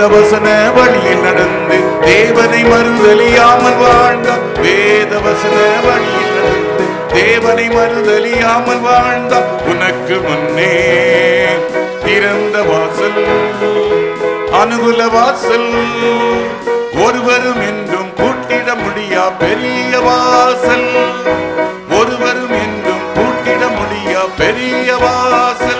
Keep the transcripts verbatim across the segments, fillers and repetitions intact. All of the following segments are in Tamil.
வேதவசன வழியில் நடந்து தேவனை மறுதலியாமல் வாழ்ந்தால், வேதவசன வழியில் நடந்து தேவனை மறுதலியாமல் வாழ்ந்தால், உனக்கு முன்னே திறந்த வாசல், அனுகூல வாசல், ஒருவரும் என்றும் பூட்டிட முடியா பெரிய வாசல், ஒருவரும் என்றும் பூட்டிட முடியா பெரிய வாசல்.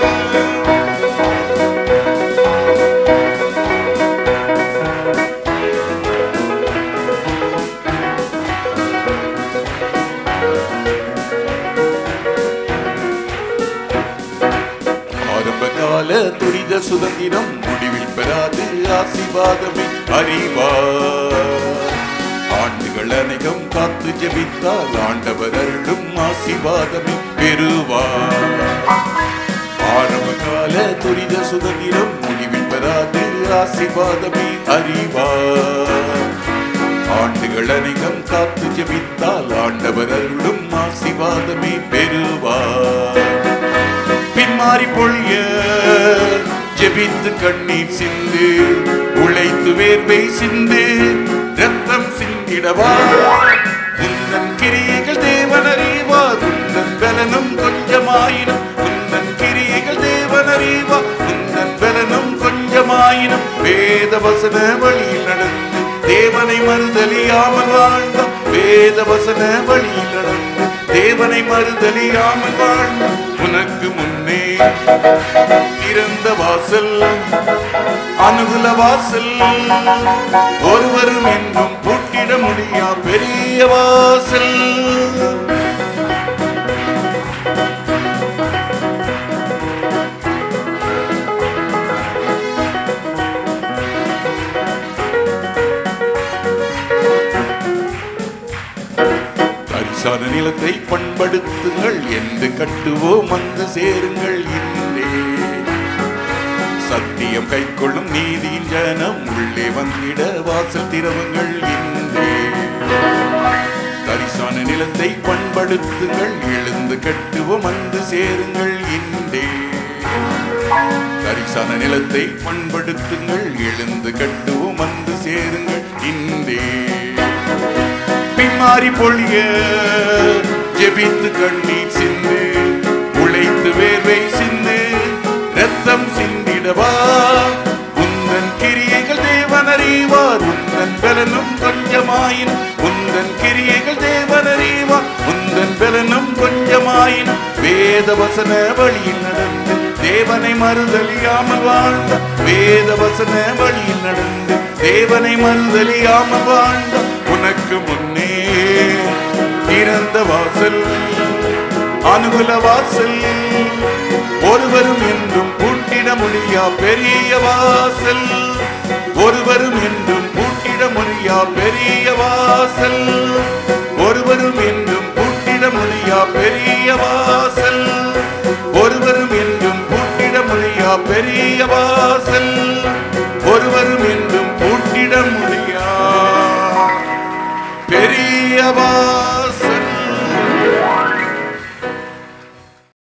ஆரம்பகால துரித சுதந்திரம் முடிவில் பெறாது ஆசீர்வாதமே அறிவார். ஆண்டுகள் அனைகம் காத்து ஜெபித்தால் ஆண்டவர் அருளும் ஆசீர்வாதமே பெறுவார். ஆரம்பகால துரித சுதந்திரம் முடிவில் பெறாது ஆசீர்வாதமே அறிவார். ஆண்டுகள் அனைகம் காத்து ஜெபித்தால் ஆண்டவர் அருளும் ஆசீர்வாதமே பெறுவார். பின்மாறி பொழிய ஜெபித்து கண்ணீர் சிந்து, உழைத்து வேர்வை சிந்து, ரத்தம் சிந்திடவா, உந்தன் கிரியைகள் தேவன் அறிவார். உந்தன் பலனும் கொஞ்சமாயினும், உந்தன் கிரியைகள் தேவன் அறிவார். உந்தன் பலனும் கொஞ்சமாயினும், வேதவசன வழியில் நடந்து தேவனை மறுதலியாமல் வாழ்ந்தால், வேதவசன வழியில் நடந்து தேவனை மறுதலியாமல் வாழ்ந்தால், உனக்கு முன்னே திறந்த வாசல், அனுகூல வாசல், ஒருவரும் என்றும் பூட்டிட முடியா பெரிய வாசல். தரிசான நிலத்தை பண்படுத்துங்கள், என்று கட்டுவோம் அந்த சேருங்கள் இன்றே. சத்தியம் கைக்கொள்ளும் நீதியின் ஜனம் உள்ளே வந்திட வாசல் திறவுங்கள் இன்றே. தரிசான நிலத்தை பண்படுத்துங்கள், எழுந்து கட்டுவோம் அந்த சேருங்கள் இன்றே. தரிசான நிலத்தை பண்படுத்துங்கள், எழுந்து கட்டுவோம் அந்த சேருங்கள் இன்றே. பின்மாறி பொழிய ஜெபித்து கண்ணீர் சிந்து, உழைத்து வேர்வை சிந்து, ரத்தம் சிந்திடவா, உந்தன் கிரியைகள் தேவன் அறிவார். உந்தன் பலனும் கொஞ்சமாயின், உந்தன் கிரியைகள் தேவன் அறிவார். உந்தன் பலனும் கொஞ்சமாயின், வேதவசன வழியில் நடந்து தேவனை மறுதலியாமல் வாழ்ந்த, வேதவசன வழியில் நடந்து தேவனை மறுதலியாமல் வாழ்ந்த, உனக்கு முன்னே திறந்த வாசல், அனுகூல வாசல், ஒருவரும் என்றும் பூட்டிட முடியா பெரிய வாசல், ஒருவரும் என்றும் பூட்டிட முடியா பெரிய வாசல், ஒருவரும் என்றும் பூட்டிட முடியா பெரிய வாசல், ஒருவரும் என்றும் பூட்டிட முடியா பெரிய வாசல், ஒருவரும் என்றும் பூட்டிட முடியா பெரிய வாசல்.